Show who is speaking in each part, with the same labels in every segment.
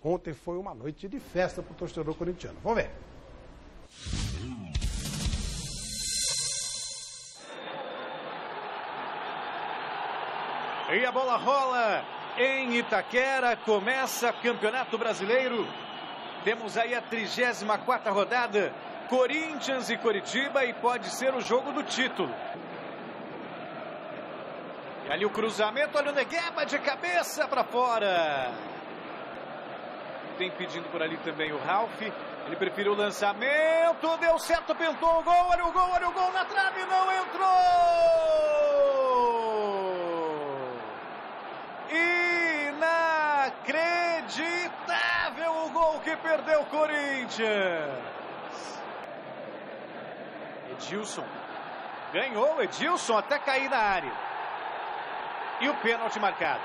Speaker 1: Ontem foi uma noite de festa para o torcedor corintiano. Vamos ver.
Speaker 2: E a bola rola em Itaquera, começa o Campeonato Brasileiro. Temos aí a 34ª rodada, Corinthians e Coritiba, e pode ser o jogo do título. E ali o cruzamento, olha o Negueba de cabeça para fora. Tem pedindo por ali também o Ralf, ele preferiu o lançamento, deu certo, pintou o gol, olha o gol na trave, não entrou! Inacreditável o gol que perdeu o Corinthians. Edilson ganhou, Edilson até cair na área. E o pênalti marcado.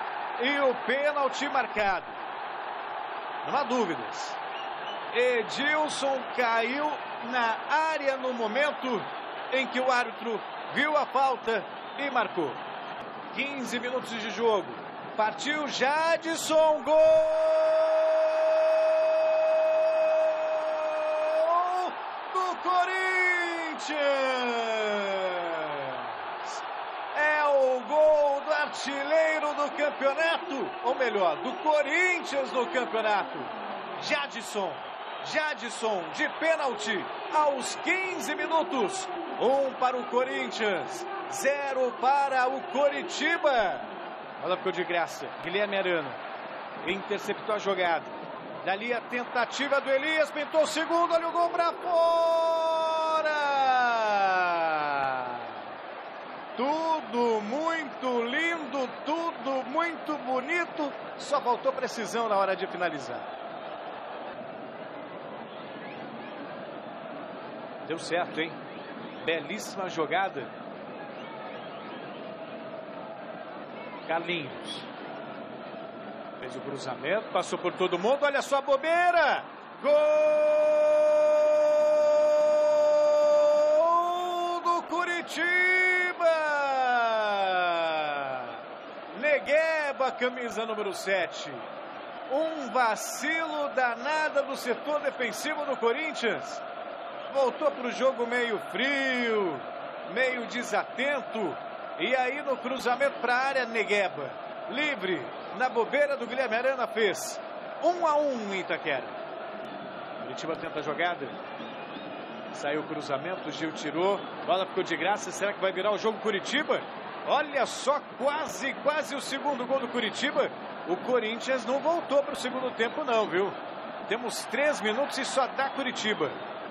Speaker 2: Não há dúvidas. Edilson caiu na área no momento em que o árbitro viu a falta e marcou. 15 minutos de jogo. Partiu Jadson, gol do Corinthians. É o gol do artilheiro do campeonato, ou melhor, do Corinthians no campeonato. Jadson de pênalti aos 15 minutos. 1 para o Corinthians, 0 para o Coritiba. Ela ficou de graça. Guilherme Arana interceptou a jogada. Dali a tentativa do Elias, pintou o segundo, olha o gol para fora. Tudo muito lindo, tudo muito bonito. Só faltou precisão na hora de finalizar. Deu certo, hein? Belíssima jogada. Carlinhos fez o cruzamento, passou por todo mundo, olha só a bobeira, gol do Coritiba, Negueba, camisa número 7, um vacilo danado do setor defensivo do Corinthians, voltou para o jogo meio frio, meio desatento. E aí no cruzamento para a área, Negueba, livre, na bobeira do Guilherme Arana, fez 1-1 em Itaquera. Curitiba tenta a jogada, saiu o cruzamento, o Gil tirou, bola ficou de graça, será que vai virar o jogo Curitiba? Olha só, quase o segundo gol do Curitiba. O Corinthians não voltou para o segundo tempo não, viu? Temos 3 minutos e só dá Curitiba.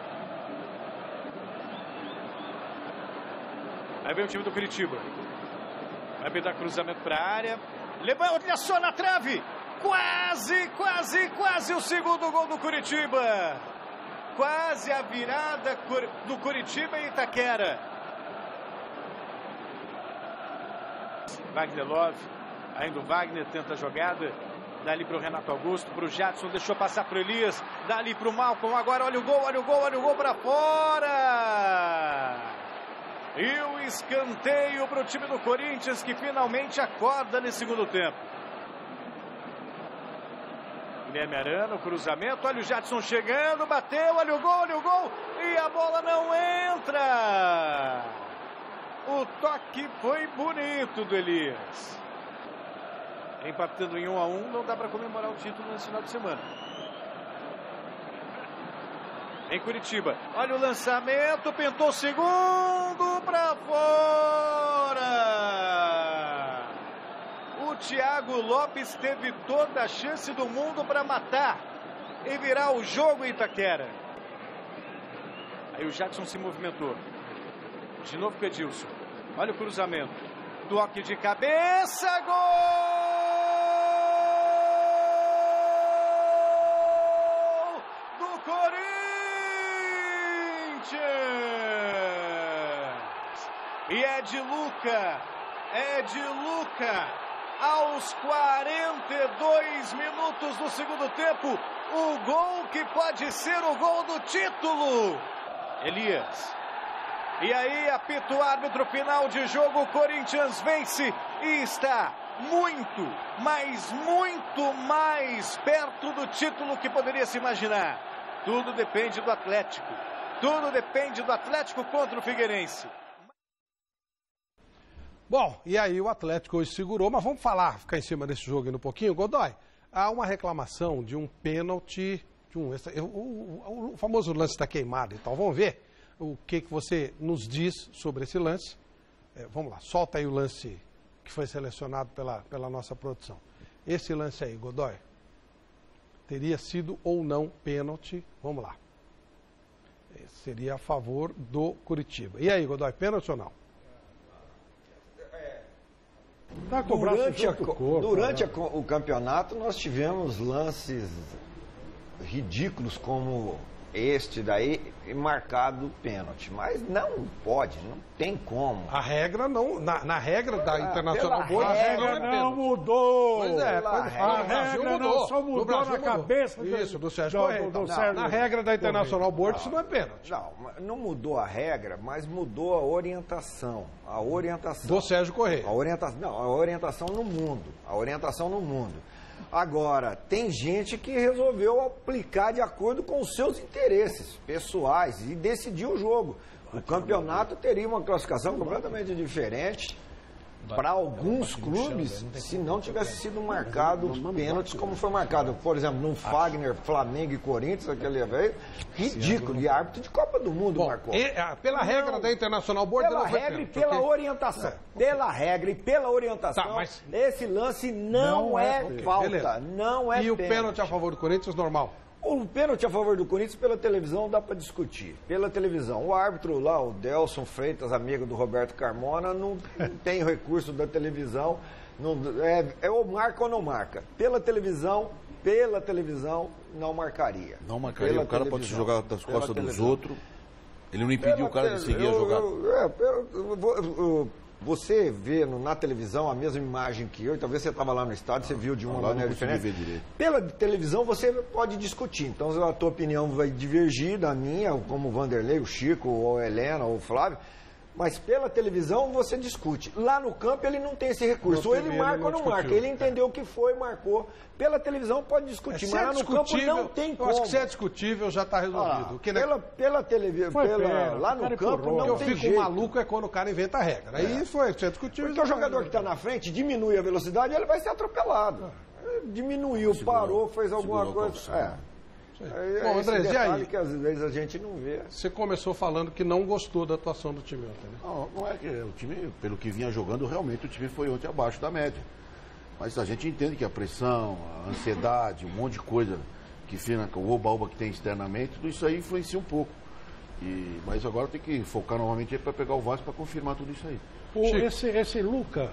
Speaker 2: Aí vem o time do Curitiba. Vai pintar cruzamento para a área. Levanta, olha só na trave. Quase o segundo gol do Curitiba. Quase a virada do Curitiba em Itaquera. Wagner Love. Ainda o Wagner tenta a jogada. Dali para o Renato Augusto, para o Jadson, deixou passar para o Elias. Dali para o Malcom. Agora olha o gol para fora. E o escanteio para o time do Corinthians, que finalmente acorda nesse segundo tempo. Guilherme Arana, o cruzamento, olha o Jadson chegando, bateu, olha o gol, e a bola não entra. O toque foi bonito do Elias. Empatando em 1-1, não dá para comemorar o título nesse final de semana. Em Curitiba, olha o lançamento, pintou o segundo para fora. O Thiago Lopes teve toda a chance do mundo para matar e virar o jogo em Itaquera. Aí o Jadson se movimentou. De novo com o Edilson. Olha o cruzamento. Toque de cabeça, gol! Do Corinthians! E é de Luca, aos 42 minutos do segundo tempo, o gol que pode ser o gol do título. Elias. E aí apita o árbitro, final de jogo, o Corinthians vence e está muito, mas muito mais perto do título que poderia se imaginar. Tudo depende do Atlético. Tudo depende do Atlético contra o Figueirense.
Speaker 1: Bom, e aí o Atlético hoje segurou, mas vamos ficar em cima desse jogo ainda um pouquinho. Godoy, há uma reclamação de um pênalti, o famoso lance está queimado e tal. Vamos ver o que você nos diz sobre esse lance. Vamos lá, solta aí o lance que foi selecionado pela nossa produção. Esse lance aí, Godoy, teria sido ou não pênalti? Vamos lá. Seria a favor do Curitiba. E aí, Godoy, pênalti ou não?
Speaker 3: Durante o campeonato, nós tivemos lances ridículos como este daí, marcado pênalti. Mas não pode, não tem como.
Speaker 1: A regra não, na regra da Internacional Board,
Speaker 4: a regra não mudou.
Speaker 1: Pois é,
Speaker 4: a regra não só mudou na cabeça
Speaker 1: do Sérgio Correia. Na regra da Internacional Board, isso não é pênalti.
Speaker 3: Não mudou a regra, mas mudou a orientação. A orientação.
Speaker 1: Do Sérgio Correia.
Speaker 3: A orientação no mundo. A orientação no mundo. Agora, tem gente que resolveu aplicar de acordo com os seus interesses pessoais e decidiu o jogo. O campeonato teria uma classificação completamente diferente para alguns clubes se não tivesse sido marcado pênaltis como foi marcado. Por exemplo, no Fagner, Flamengo e Corinthians, aquele vez, ridículo. E árbitro de Copa do Mundo marcou.
Speaker 1: Pela regra da Internacional Board,
Speaker 3: pela regra e pela orientação. Pela regra e pela orientação, esse lance não é falta.
Speaker 1: Beleza.
Speaker 3: Não é
Speaker 1: pênalti. E o pênalti a favor do Corinthians, normal?
Speaker 3: O pênalti a favor do Corinthians, pela televisão, dá para discutir. Pela televisão. O árbitro lá, o Delson Freitas, amigo do Roberto Carmona, não tem recurso da televisão. Ou marca ou não marca. Pela televisão, não marcaria.
Speaker 5: Não marcaria. O cara pode se jogar das costas dos outros. Ele não impediu o cara de seguir a jogada.
Speaker 3: Você vê na televisão a mesma imagem que eu, talvez você estava lá no estádio, você viu de uma maneira diferente. Pela televisão você pode discutir, então a tua opinião vai divergir da minha, como o Vanderlei, o Chico, ou a Helena, ou o Flávio, mas pela televisão você discute. Lá no campo ele não tem esse recurso, ou ele marca ou não marca, ele entendeu o que foi, marcou. Pela televisão pode discutir, mas lá no campo não tem como.
Speaker 1: Eu acho que se é discutível já está resolvido.
Speaker 3: Pela televisão, lá no campo não tem jeito.
Speaker 1: O que eu fico maluco é quando o cara inventa a regra. Aí se é discutível.
Speaker 3: Porque o jogador que está na frente diminui a velocidade, ele vai ser atropelado. Diminuiu, parou, fez alguma coisa.
Speaker 1: Bom, André, e aí?
Speaker 3: Que às vezes a gente não vê.
Speaker 1: Você começou falando que não gostou da atuação do time ontem, né?
Speaker 5: Não é que o time, pelo que vinha jogando, realmente o time foi ontem abaixo da média. Mas a gente entende que a pressão, a ansiedade, um monte de coisa que fica, o oba-oba que tem externamente, tudo isso aí influencia um pouco. Mas agora tem que focar novamente para pegar o Vasco para confirmar tudo isso aí.
Speaker 4: Esse Luca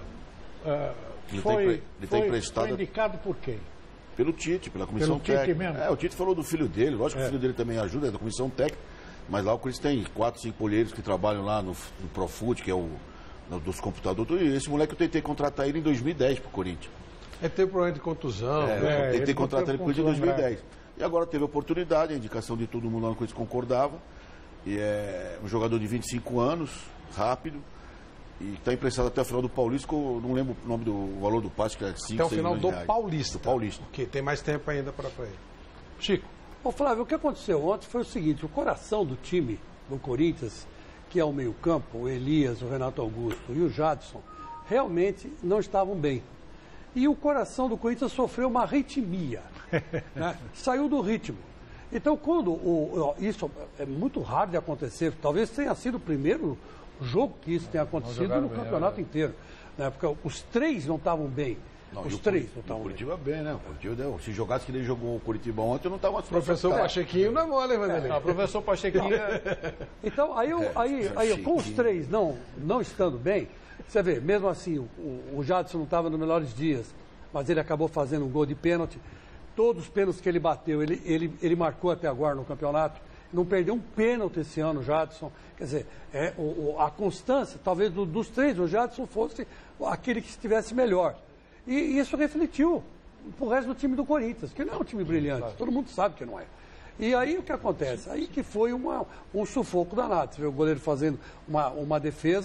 Speaker 4: foi indicado por quem?
Speaker 5: Pelo Tite, pela comissão técnica.
Speaker 4: Mesmo?
Speaker 5: O Tite falou do filho dele, lógico que o filho dele também ajuda, é da comissão técnica, mas lá o Corinthians tem 4, 5 olheiros que trabalham lá no Profut, que é dos computadores, e esse moleque eu tentei contratar ele em 2010 pro Corinthians.
Speaker 1: Ele teve problema de contusão.
Speaker 5: Eu tentei contratar ele pro Corinthians em 2010. E agora teve a oportunidade, a indicação de todo mundo lá no Corinthians concordava, e é um jogador de 25 anos, rápido, e está emprestado até o final do Paulista, que eu não lembro o nome do valor do passe, que é 5, 6
Speaker 1: Até o final do
Speaker 5: reais.
Speaker 1: Paulista.
Speaker 5: Do Paulista.
Speaker 1: Ok, tem mais tempo ainda para ele. Chico.
Speaker 6: Ô Flávio, o que aconteceu ontem foi o seguinte, o coração do time do Corinthians, que é o meio-campo, o Elias, o Renato Augusto e o Jadson, realmente não estavam bem. E o coração do Corinthians sofreu uma arritmia, né? Saiu do ritmo. Então, quando isso é muito raro de acontecer, talvez tenha sido o primeiro jogo que isso tenha acontecido no campeonato inteiro, né? Porque os três não estavam bem. Os três não estavam bem.
Speaker 5: O Curitiba bem, né? O Curitiba, se jogasse que ele jogou o Curitiba ontem, eu não estava...
Speaker 1: Professor Pachequinho não é mole, Vanderlei.
Speaker 2: Professor Pachequinho...
Speaker 6: Então, aí com os três não estando bem, você vê, mesmo assim, o Jadson não estava nos melhores dias, mas ele acabou fazendo um gol de pênalti. Todos os pênaltis que ele bateu, ele marcou até agora no campeonato. Não perdeu um pênalti esse ano, o Jadson. Quer dizer, a constância, talvez dos três, o Jadson fosse aquele que estivesse melhor. E isso refletiu pro resto do time do Corinthians, que não é um time brilhante, todo mundo sabe que não é. E aí o que acontece? Aí que foi um sufoco danado. Você vê o goleiro fazendo uma defesa,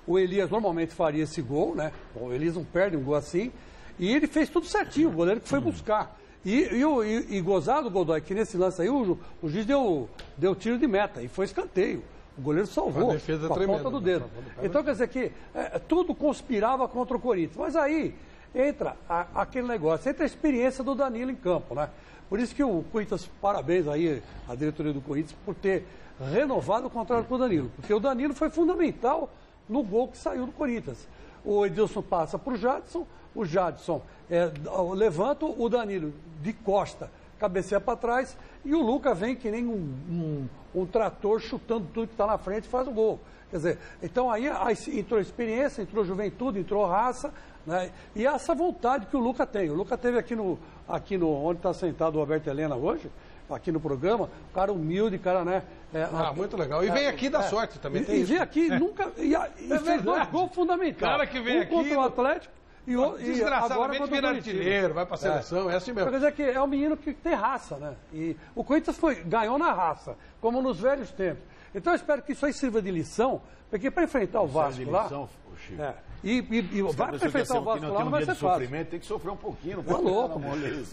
Speaker 6: O Elias normalmente faria esse gol, né? O Elias não perde um gol assim. E ele fez tudo certinho, o goleiro que foi buscar. E gozado, Godoy, que nesse lance aí o juiz deu tiro de meta e foi escanteio. O goleiro salvou com a ponta do dedo. Então, quer dizer que tudo conspirava contra o Corinthians. Mas aí entra aquele negócio, entra a experiência do Danilo em campo, né? Por isso que o Corinthians, parabéns aí à diretoria do Corinthians por ter renovado o contrato com o Danilo. Porque o Danilo foi fundamental no gol que saiu do Corinthians. O Edilson passa para o Jadson levanta, o Danilo de costa cabeceia para trás e o Lucas vem que nem um trator chutando tudo que está na frente e faz o gol. Quer dizer, então aí entrou experiência, entrou juventude, entrou raça, né? E essa vontade que o Lucas tem. O Lucas teve aqui no onde está sentado o Alberto Helena hoje, aqui no programa, cara humilde, cara, né?
Speaker 1: Muito legal. E vem aqui dar sorte também.
Speaker 6: E vem aqui, nunca. E fez 2 gols fundamentais.
Speaker 1: Cara que vem aqui.
Speaker 6: Contra o Atlético e
Speaker 1: desgraçadamente vira artilheiro, vai pra seleção, é assim mesmo.
Speaker 6: Quer dizer que é um menino que tem raça, né? E o Corinthians ganhou na raça, como nos velhos tempos. Então eu espero que isso aí sirva de lição, porque para enfrentar o Vasco lá. E vai para enfrentar o Vasco lá, não vai ser fácil.
Speaker 5: Tem que sofrer um pouquinho, não
Speaker 6: pode
Speaker 5: louco.